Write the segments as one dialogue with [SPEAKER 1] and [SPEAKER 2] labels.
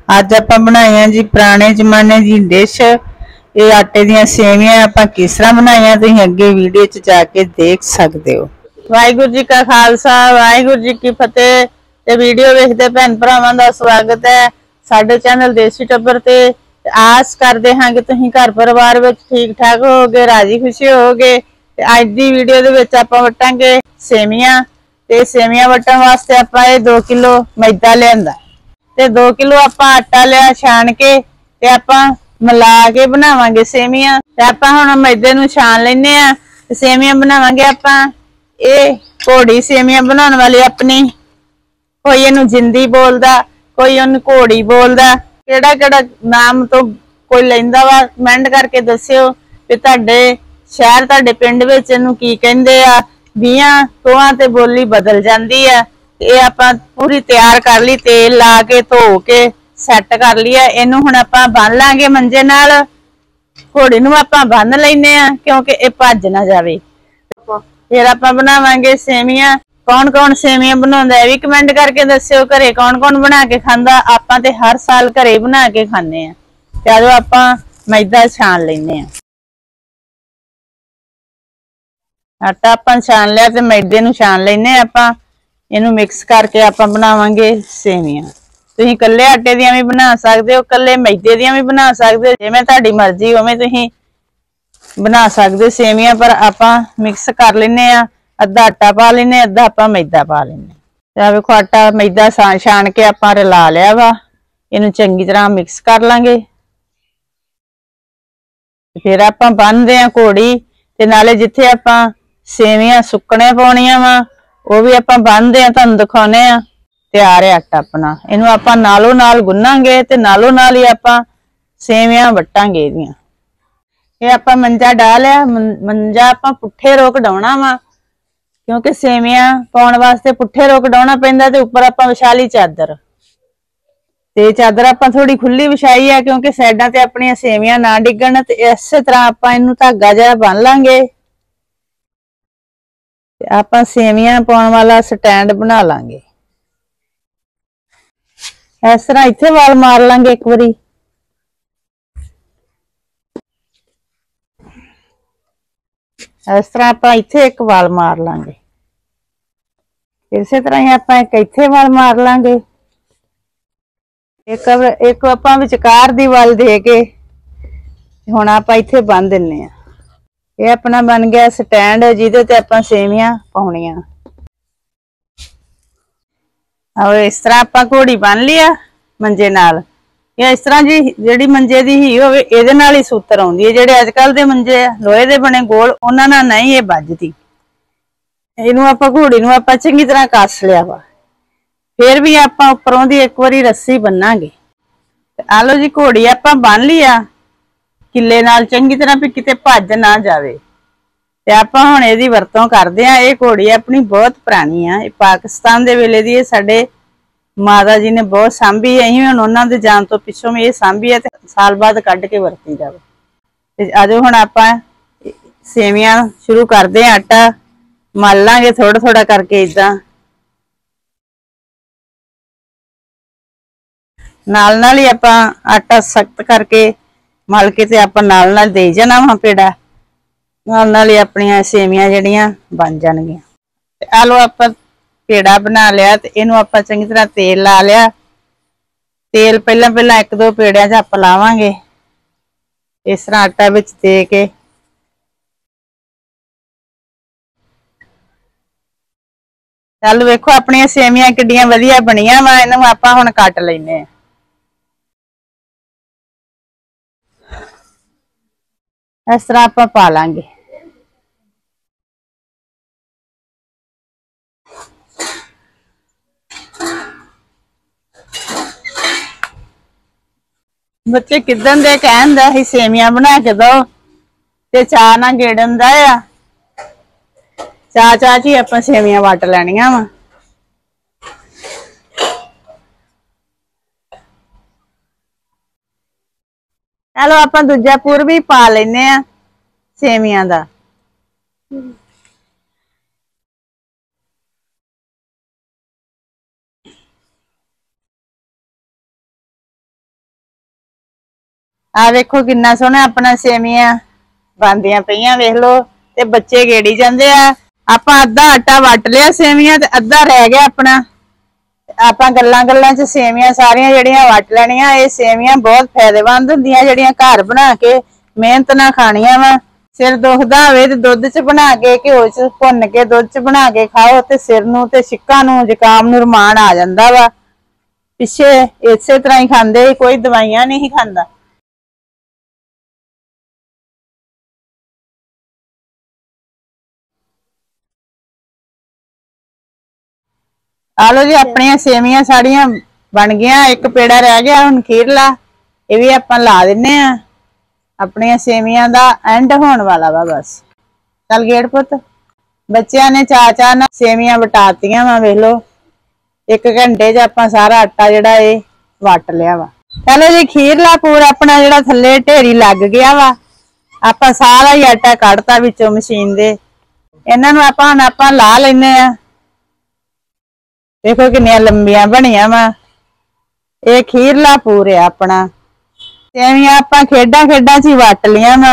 [SPEAKER 1] ਅੱਜ ਆਪਾਂ ਬਣਾਈਆਂ ਜੀ ਪੁਰਾਣੇ ਜ਼ਮਾਨੇ ਦੀ ਡਿਸ਼। ਇਹ ਆਟੇ ਦੀਆਂ ਸੇਵੀਆਂ ਆਪਾਂ किस तरह बनाईਆਂ ਤੁਸੀਂ ਅੱਗੇ ਵੀਡੀਓ 'ਚ ਜਾ ਕੇ ਦੇਖ ਸਕਦੇ ਹੋ। ਵਾਹਿਗੁਰੂ ਜੀ ਕਾ ਖਾਲਸਾ ਵਾਹਿਗੁਰੂ ਜੀ ਕੀ ਫਤਿਹ। ਤੇ ਵੀਡੀਓ ਵੇਖਦੇ ਭੈਣ ਭਰਾਵਾਂ ਦਾ ਸਵਾਗਤ ਹੈ ਸਾਡੇ ਚੈਨਲ ਦੇਸੀ ਟੱਬਰ ਤੇ। आस करते हाँ कि तुसीं घर परिवार में ठीक ठाक होगे, राजी खुशी होगे। अज की वीडियो दे विच आपां वटांगे सेवियां। ते सेवियां वटण वास्ते आपां 2 किलो मैदा लिआंदा ते 2 किलो आपां आटा लिया छाण के ते आपां मिला के बनावांगे सेवियां। ते आपां हुण मैदे नूं छाण लैने आ ते सेवियां बनावांगे आपां। ਇਹ घोड़ी सेवियां बनाने वाली अपनी कोई इहनूं जिंदी बोलदा, कोई इहनूं घोड़ी बोलदा। ਕਿਹੜਾ ਕਿਹੜਾ ਨਾਮ ਤੋਂ ਕੋਈ ਲੈਂਦਾ ਵਾ ਕਮੈਂਟ ਕਰਕੇ ਦੱਸਿਓ ਕਿ ਤੁਹਾਡੇ ਸ਼ਹਿਰ ਤੁਹਾਡੇ ਪਿੰਡ ਵਿੱਚ ਇਹਨੂੰ ਕੀ ਕਹਿੰਦੇ ਆ। 20 ਤੋਹਾਂ ਤੇ ਬੋਲੀ ਬਦਲ ਜਾਂਦੀ ਆ। ਇਹ ਆਪਾਂ ਪੂਰੀ ਤਿਆਰ ਕਰ ਲਈ, ਤੇਲ ਲਾ ਕੇ ਧੋ ਕੇ ਸੈੱਟ ਕਰ ਲਿਆ। ਇਹਨੂੰ ਹੁਣ ਆਪਾਂ ਬੰਨ ਲਾਂਗੇ ਮੰਜੇ ਨਾਲ। ਘੋੜੀ ਨੂੰ ਆਪਾਂ ਬੰਨ ਲੈਨੇ ਆ ਕਿਉਂਕਿ ਇਹ ਭੱਜ ਨਾ ਜਾਵੇ। ਫਿਰ ਆਪਾਂ ਬਣਾਵਾਂਗੇ ਸੇਵੀਆਂ। कौन कौन सेवियां बनाउंदा है भी कमेंट करके दस्सिओ। घरे कौन कौन बना के खांदा। आपां ते हर साल घरे बना के खाने आ। ते आजो आपां मैदा छाण लैने आ। आटा आपां छाण लिया ते मैदे नूं छाण लैने आपां। इहनूं मिक्स करके आपां बनावांगे सेवियां। तुसीं कल्ले आटे दियां भी बना सकदे हो, कल्ले मैदे दियां भी बना सकदे हो, जिवें तुहाडी मर्जी उवें तुसीं बना सकदे सेवियां। पर आपां मिक्स कर लैने आ। अद्धा आटा पा लेने, अद्धा आपां मैदा पा लेने। ते वेखो आटा मैदा छाण के आपां रला लिया वा। इहनूं चंगी तरह मिक्स कर लांगे। फिर आपां बन्नदे आ घोड़ी ते नाले जिथे आपां सेवियां सुकणे पाउणीआं वा ਉਹ भी आपां बन्नदे आ, तुहानूं दिखाउने आ। ਤਿਆਰ है आटा अपना। इहनूं आपां नालों नाल गुन्नांगे ते नालों नाल ही आपां सेवियां वट्टांगे ਇਹਦੀਆਂ। ਇਹ ਆਪਾਂ ਮੰਜਾ ਡਾ ਲਿਆ। ਮੰਜਾ ਆਪਾਂ ਪੁੱਠੇ ਰੋਕ ਡਾਉਣਾ ਵਾ क्योंकि सेवियां पाउण वास्ते पुठे रोक डाउणा पैंदा। ते उपर आपां विछा लई चादर ते चादर आपां थोड़ी खुली विछाई है क्योंकि साइडां ते अपणियां सेवियां ना डिगण। ते इसे तरह आपां इहनूं धागा जिहा बन लांगे ते आपां सेवियां पाउण वाला स्टैंड बना लांगे। इस तरह इत्थे वाल मार लांगे एक वारी। इस तरह आपां इत्थे एक वाल मार लांगे। इसे तरह ही आपां एक इत्थे वाल मार लांगे। एक आपां विचकार दी वाल दे के हुण आपां इत्थे बन दिन्ने आ। ये अपना बन गया स्टैंड जिहदे ते आपां सेवियां पाउणीआं। और इस तरह आपां घोड़ी बन लिया मंजे नाल। या इस तरह जी जिहड़ी मंजे दी ही होवे इहदे नाल ही सूतर आउंदी है। जिहड़े अजकल दे मंजे लोहे दे बने गोल उहनां नाल नहीं ये बजदी। इहनूं आपां घोड़ी नूं आपां चंगी तरह कस लिया वा। फिर भी आपां उपरों दी एक वारी रस्सी बन्नांगे। आ लो जी घोड़ी आपां बन ली आ किले नाल चंगी तरह भी किते भज ना जावे। ते आपां हुण इहदी वरतों करदे आ। ये घोड़ी अपनी बहुत पुरानी आ। पाकिस्तान दे वेले दी साडे माता जी ने बहुत सांभी है। असीं हुण उहनां दे जाण तो पिछों भी ये सांभी है ते साल बाद कढ के वरती जावे। ते आजो हुण आपां सेवियां शुरू करदे आ। आटा मल लांगे थोड़ा थोड़ा करके इदां नाल नाल ही आपां आटा सख्त करके मल के ते आपां नाल नाल देई जाना वा पेड़ा। नाल नाल ही अपनियां सेवियां जिहड़ियां बन जाणगियां। ते आ लो आपां पेड़ा बना लिया ते इहनूं आपां चंगी तरह तेल ला लिया। तेल पहलां पहलां एक दो पेड़िਆਂ 'ਚ आपां लावांगे। इस तरह आटा विच दे के चल वेखो अपनियां सेवियां किड्डियां वधिया बणियां वा। इहनूं आपां हुण कट लैने आ। इस तरह आपां पा लांगे। बच्चे किदन दे कहंदा ही सेवियां बना के दो ते चाह ना गेड़न दा आ। चाह चाह च ही आपां सेवियां वट लैणियां वा। चलो आपां दूजा पुर भी पा लैने आ सेवियां दा। ਆ ਵੇਖो किन्ना सोहना अपना सेवियां बनदियां पईयां वेख लो ते बच्चे गेड़ी जांदे आ। आपां अद्धा आटा वट लिया सेवियां ते अद्धा रह गया अपना। आपां गल्लां गल्लां च सेवियां सारियां जेहड़ियां वट लैणियां। ये सेवियां बहुत फायदेमंद हुंदियां जेहड़ियां घर बना के मेहनत नाल खाणियां वा। सिर दुखदा होवे ते दुध च बना के घ्यो च भुन के दुध च बना के खाओ ते सिर नूं ते छिक्कां नूं जुकाम नूं रमान आ जांदा वा। पिछे इसे तरह ही खांदे, कोई दवाइयां नहीं खांदा। आ लो जी अपनियां सेवियां साड़ियां बन गया। एक पेड़ा रह गया हुण खीरला, ये भी आपां ला दिन्ने आ। अपनियां सेवियां दा एंड होने वाला वा बस। चल गेड़ पुत। बच्चियां ने चा चा नाल सेवियां वटातियां वा वेख लो। एक घंटे च आपां सारा आटा जेहड़ा ये वट लिया वा। चलो जी खीरला पूरा अपना जेहड़ा थल्ले ढेरी लग गया वा। आपां सारा ही आटा कढ़ता विचों मशीन दे। इन्हां नूं आपां ला लैने आ। देखो किन्नियां लंबियां बनियां वा। ये खीरला पूरे अपना सेवियां आपां खेडां खेडां च ही वट लियां वा।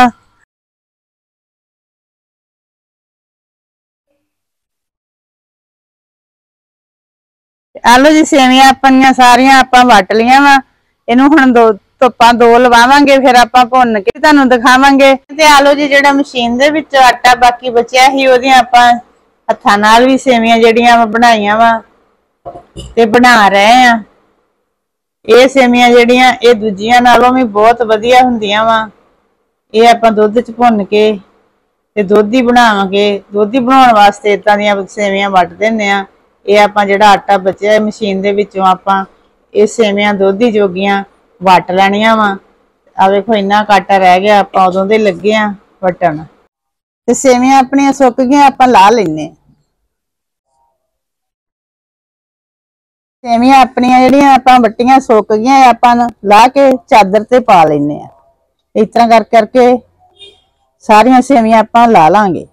[SPEAKER 1] आलो जी सेवियां अपनियां सारियां आपां वट लियां वा। इनू हुण धुप्पां दो लवावांगे फिर आपां भुन के तुहानूं दिखावांगे। ते आलो जी जेहड़ा मशीन दे विच आटा बाकी बचिया ही ओहदियां आपां हत्थां नाल भी सेवियां जेहड़ियां बनाईयां वा ते बना रहे आ। ये सेवियां जेहड़ियां ये दूजियां नालों भी बहुत वधिया हुंदियां वा। ये आपां दुध च भुन के ते दोधी बनावांगे। दोधी बनाउण वास्ते इदां दीयां सेवियां वट दिन्ने आ। ये आपां जेहड़ा आटा बचिया मशीन दे विचों आपां ये सेवियां दोधी जोगियां वट लैणियां वा। आ वेखो इन्ना आटा रह गया आपां उदों दे लगे आ वटण। ते सेवियां अपनियां सुक गईयां आपां ला लैने। सेवियां अपनियां जेहड़ियां आपां वट्टियां सुक गईयां आपां ला के चादर ते पा लैने आ। इस तरह कर करके सारियां सेवियां आपां ला लांगे।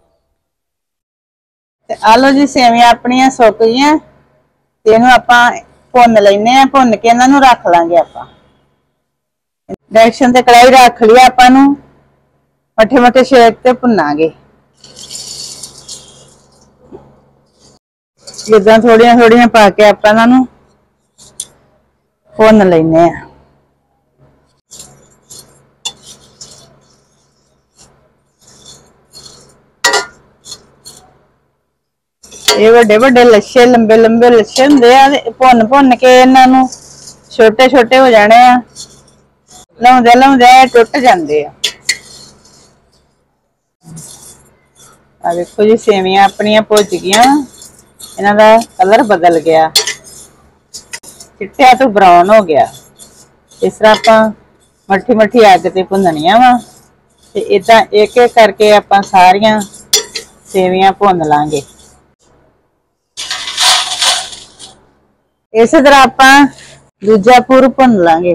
[SPEAKER 1] ते आलो जी सेवियां अपनियां सुक गईयां ते इहनूं आपां भुन लैने आ। भुन के इन्हां नूं रख लांगे आपां। इंडक्शन ते कढ़ाई रख ली आपां नूं मठे मठे शेक ते भुनांगे। इदां थोड़ियां थोड़ियां पा के आपां इन्हां नूं भुन लैने आ। ये वड्डे वड्डे लच्छे लंबे लंबे लच्छे हुंदे आ ते भुन भुन के इन्हां नूं छोटे छोटे हो जाने आ। लाउंदे लाउंदे टुट जांदे आ। आ देखो जी सेवियां अपनियां भुज गईयां। इन्हां दा कलर बदल गया, चिट्टे तो ब्राउन हो गया। इस तरह आपां मठी मठी अग ते भुननियां वा ते इदां एक एक करके आपां सारियां सेवियां भुन लांगे। इस तरह आपां दूजा पुर भुन लांगे।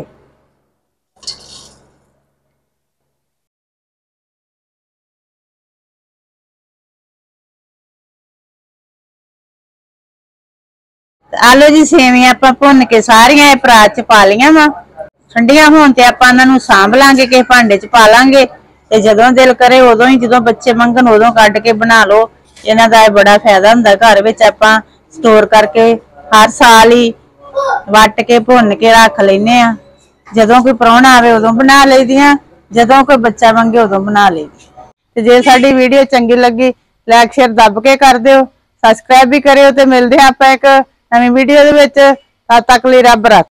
[SPEAKER 1] आलो जी सेवियां आपां भुन के सारियां परात च पा लियां वा। ठंडियां होण ते आपां इन्हां नूं सांभ लांगे किसे भांडे च पा लांगे ते जदों दिल करे उदों ही जदों बच्चे मंगण उदों कढ के बना लो। इन्हां दा बड़ा फायदा हुंदा। घर विच आपां स्टोर करके हर साल ही वट के भुन के रख लैने आ। जदों कोई प्राहुणा आवे उदों बना लईदियां, जदों कोई बच्चा मंगे उदों बना लईदी। ते जे साडी वीडियो चंगी लगी लाइक शेयर दब के कर दिओ, सबसक्राइब भी करिओ ते मिलदे आं आपां एक नवीं वीडियो दे विच। तद तक लई रब राखा।